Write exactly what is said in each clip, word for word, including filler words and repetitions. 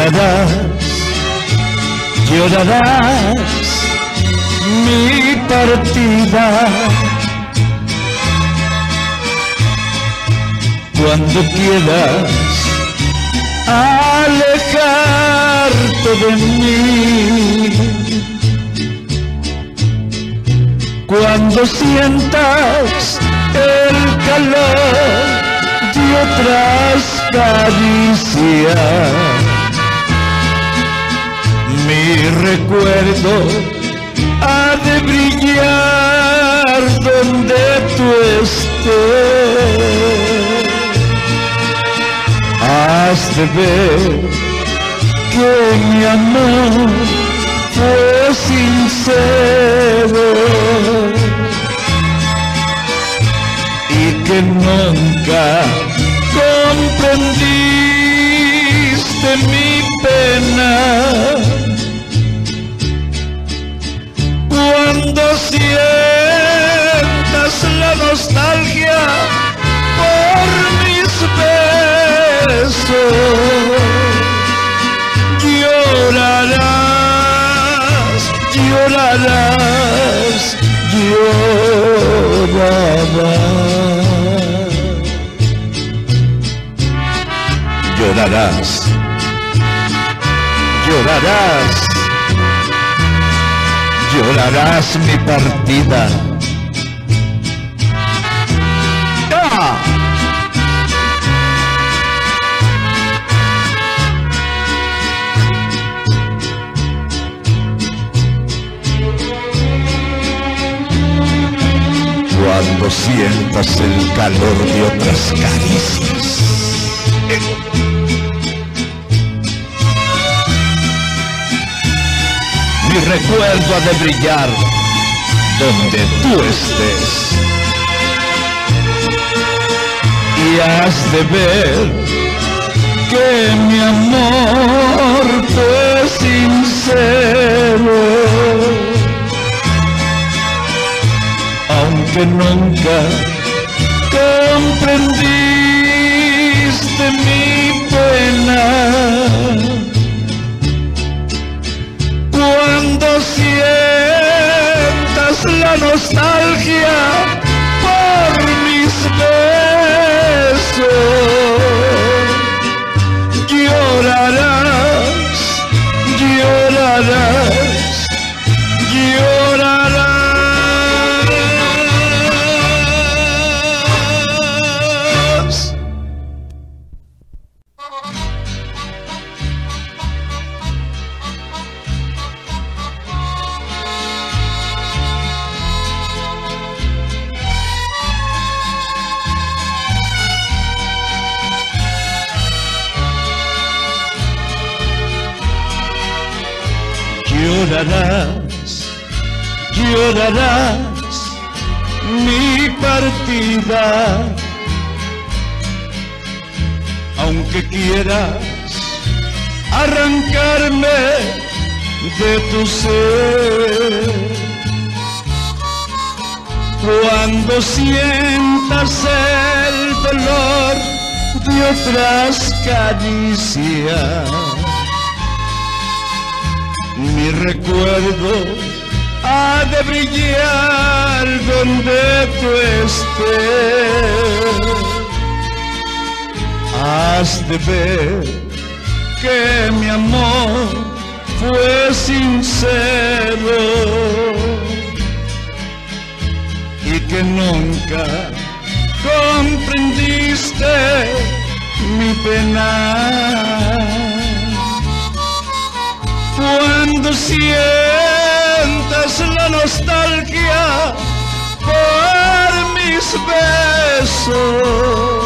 Llorarás, llorarás mi partida cuando quieras alejarte de mí, cuando sientas el calor de otras caricias. Mi recuerdo ha de brillar donde tú estés. Has de ver que mi amor fue sincero y que nunca comprendiste mi pena. Cuando sientas la nostalgia por mis besos, llorarás, llorarás, llorarás. Llorarás, llorarás, llorarás mi partida. ¡Ah! Cuando sientas el calor de otras caricias. Mi recuerdo ha de brillar donde tú estés y has de ver que mi amor fue sincero, aunque nunca comprendiste mi pena. Cuando sientas la nostalgia por mis besos, llorarás, llorarás, llorarás. Llorarás, llorarás mi partida, aunque quieras arrancarme de tu ser. Cuando sientas el dolor de otras caricias, mi recuerdo ha de brillar donde tú estés. Has de ver que mi amor fue sincero y que nunca comprendiste mi pena. Cuando sientas la nostalgia por mis besos,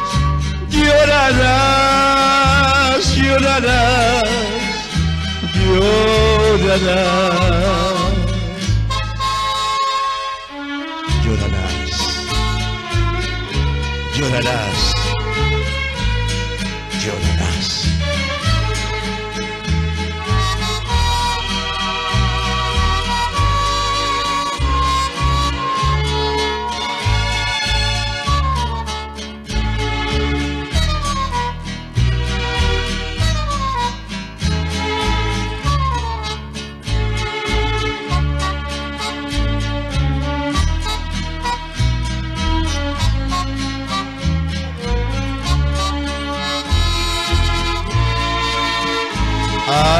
llorarás, llorarás, llorarás, llorarás, llorarás, llorarás.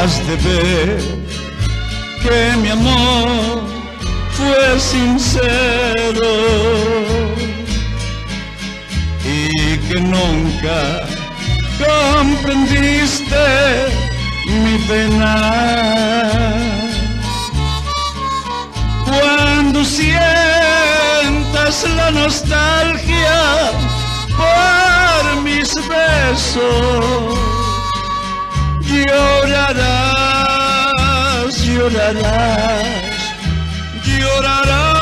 has de ver que mi amor fue sincero y que nunca comprendiste mi pena. Cuando sientas la nostalgia por mis besos, llorarás, llorarás, llorarás.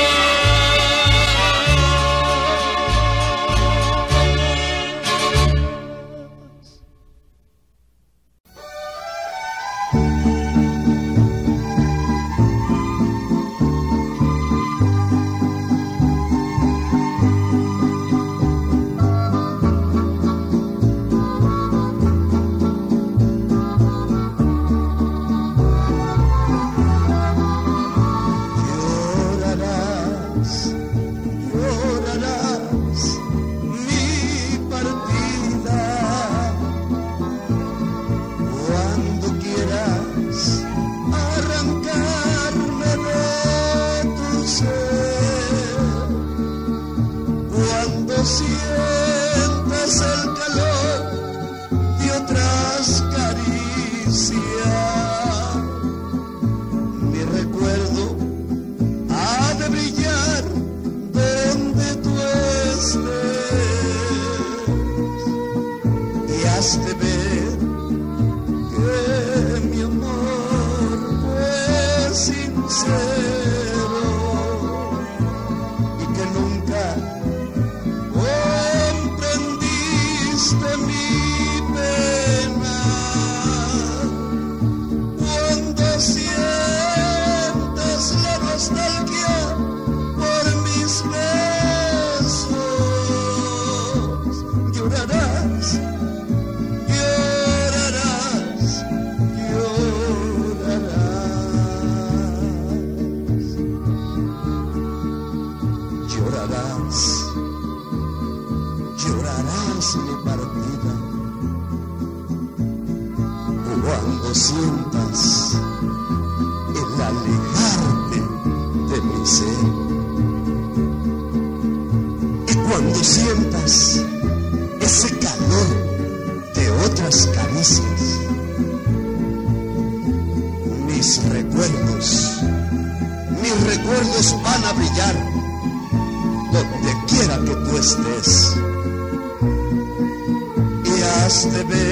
Cuando sientas el alejarte de mi ser, y cuando sientas ese calor de otras caricias, mis recuerdos, mis recuerdos van a brillar donde quiera que tú estés, y has de ver